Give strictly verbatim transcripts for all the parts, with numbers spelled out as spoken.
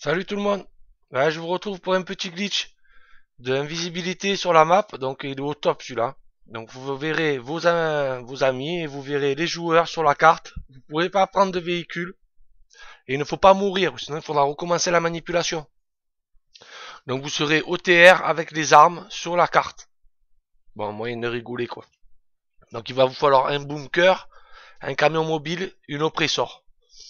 Salut tout le monde. Ouais, je vous retrouve pour un petit glitch de invisibilité sur la map. Donc il est au top celui-là. Donc vous verrez vos, am- vos amis et vous verrez les joueurs sur la carte. Vous ne pouvez pas prendre de véhicule. Et il ne faut pas mourir, sinon il faudra recommencer la manipulation. Donc vous serez O T R avec les armes sur la carte. Bon, moyen de rigoler quoi. Donc il va vous falloir un bunker, un camion mobile, une oppressor.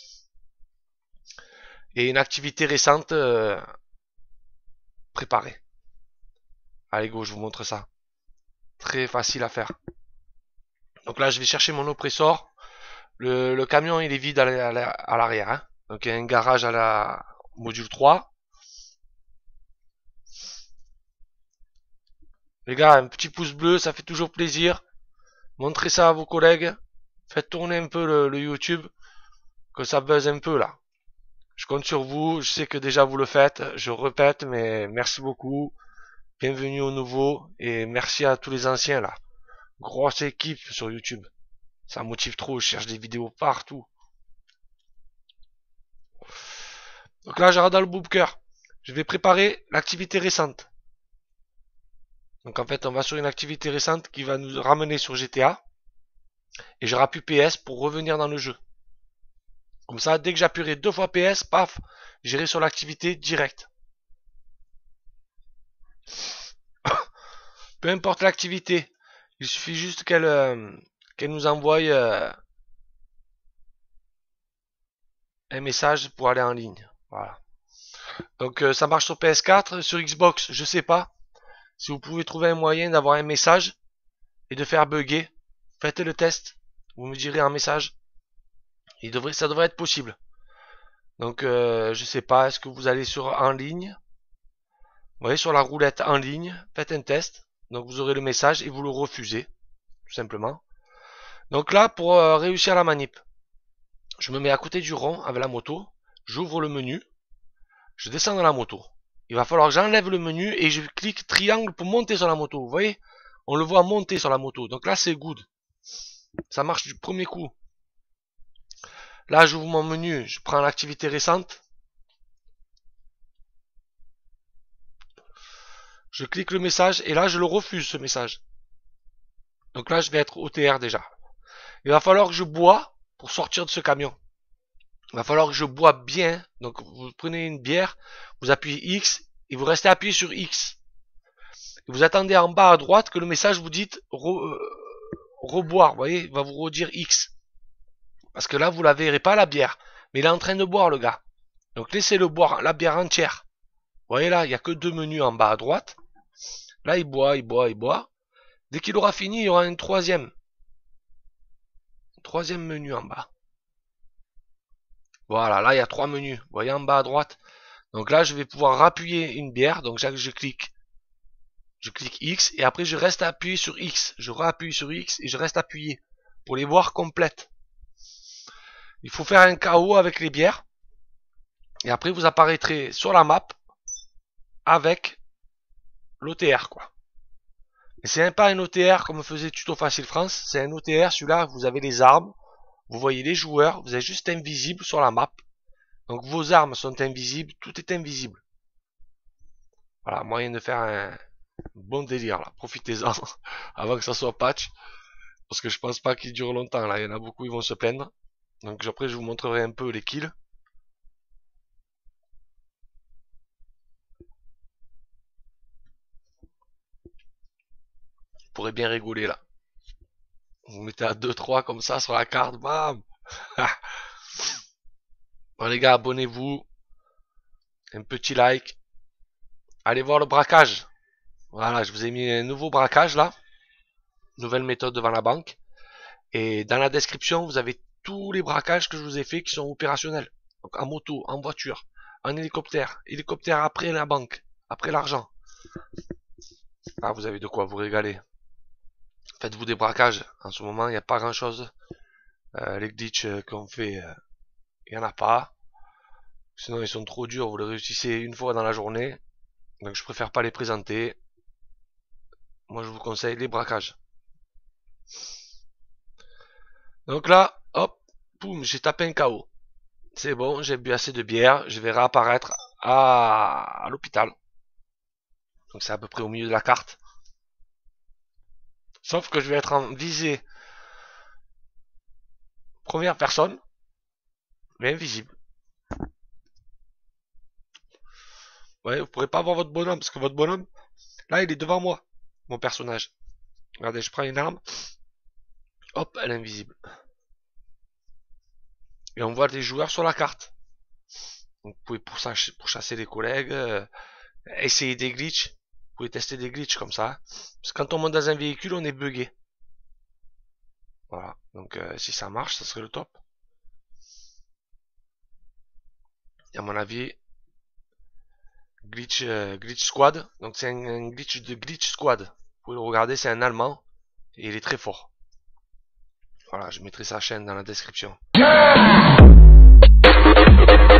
Et une activité récente euh, préparée. Allez go, je vous montre ça. Très facile à faire. Donc là, je vais chercher mon oppressor. Le, le camion, il est vide à l'arrière. Hein. Donc il y a un garage à la module trois. Les gars, un petit pouce bleu, ça fait toujours plaisir. Montrez ça à vos collègues. Faites tourner un peu le, le YouTube. Que ça buzz un peu là. Je compte sur vous. Je sais que déjà vous le faites. Je répète, mais merci beaucoup. Bienvenue aux nouveaux. Et merci à tous les anciens là. Grosse équipe sur YouTube. Ça motive trop. Je cherche des vidéos partout. Donc là, j'arrête dans le bunker. Je vais préparer l'activité récente. Donc en fait, on va sur une activité récente qui va nous ramener sur G T A. Et je rappuie P S pour revenir dans le jeu. Comme ça, dès que j'appuierai deux fois P S, paf, j'irai sur l'activité directe. Peu importe l'activité, il suffit juste qu'elle euh, qu'elle nous envoie euh, un message pour aller en ligne. Voilà. Donc euh, ça marche sur P S quatre, sur Xbox, je sais pas. Si vous pouvez trouver un moyen d'avoir un message et de faire bugger, faites le test. Vous me direz un message. Il devrait, ça devrait être possible. Donc euh, je sais pas, est-ce que vous allez sur en ligne? Vous voyez sur la roulette en ligne, faites un test. Donc vous aurez le message et vous le refusez, tout simplement. Donc là, pour euh, réussir la manip, je me mets à côté du rond avec la moto, j'ouvre le menu, je descends dans la moto. Il va falloir que j'enlève le menu et je clique triangle pour monter sur la moto. Vous voyez? On le voit monter sur la moto. Donc là, c'est good. Ça marche du premier coup. Là, j'ouvre mon menu, je prends l'activité récente. Je clique le message et là, je le refuse, ce message. Donc là, je vais être O T R déjà. Il va falloir que je bois pour sortir de ce camion. Il va falloir que je bois bien. Donc vous prenez une bière, vous appuyez X et vous restez appuyé sur X. Et vous attendez en bas à droite que le message vous dise re, euh, reboire. Vous voyez, il va vous redire X. Parce que là, vous la verrez pas la bière. Mais il est en train de boire le gars. Donc laissez-le boire la bière entière. Vous voyez là, il n'y a que deux menus en bas à droite. Là, il boit, il boit, il boit. Dès qu'il aura fini, il y aura un troisième. Un troisième menu en bas. Voilà, là, il y a trois menus. Vous voyez en bas à droite. Donc là, je vais pouvoir appuyer une bière. Donc là, je clique. Je clique X et après, je reste appuyé sur X. Je réappuie sur X et je reste appuyé pour les boire complètes. Il faut faire un K O avec les bières. Et après, vous apparaîtrez sur la map avec l'O T R, quoi. Et c'est pas un O T R comme faisait Tuto Facile France. C'est un O T R, celui-là, vous avez les armes. Vous voyez les joueurs. Vous êtes juste invisible sur la map. Donc vos armes sont invisibles. Tout est invisible. Voilà, moyen de faire un bon délire, là. Profitez-en avant que ça soit patch. Parce que je pense pas qu'il dure longtemps, là. Il y en a beaucoup, ils vont se plaindre. Donc après, je vous montrerai un peu les kills. Vous pourrez bien rigoler, là. Vous mettez à deux trois comme ça sur la carte, bam. Bon les gars, abonnez-vous. Un petit like. Allez voir le braquage. Voilà, je vous ai mis un nouveau braquage là. Nouvelle méthode devant la banque. Et dans la description, vous avez tous les braquages que je vous ai fait qui sont opérationnels. Donc en moto, en voiture, en hélicoptère. Hélicoptère après la banque, après l'argent. Ah, vous avez de quoi vous régaler. Faites-vous des braquages. En ce moment, il n'y a pas grand-chose. Euh, les glitches qu'on fait, il euh, n'y en a pas. Sinon, ils sont trop durs. Vous les réussissez une fois dans la journée. Donc, je préfère pas les présenter. Moi, je vous conseille les braquages. Donc là, hop, boum, j'ai tapé un K O. C'est bon, j'ai bu assez de bière. Je vais réapparaître à, à l'hôpital. Donc c'est à peu près au milieu de la carte. Sauf que je vais être en visée première personne, mais invisible. Ouais, vous pourrez pas voir votre bonhomme, parce que votre bonhomme, là, il est devant moi, mon personnage. Regardez, je prends une arme. Hop, elle est invisible. Et on voit les joueurs sur la carte. Donc vous pouvez pourchasser, pourchasser les collègues, euh, essayer des glitches. Vous pouvez tester des glitches comme ça. Parce que quand on monte dans un véhicule, on est bugué. Voilà, donc euh, si ça marche, ça serait le top. Et à mon avis, glitch, euh, glitch squad. Donc c'est un, un glitch de glitch squad. Vous pouvez le regarder, c'est un allemand. Et il est très fort. Voilà, je mettrai sa chaîne dans la description.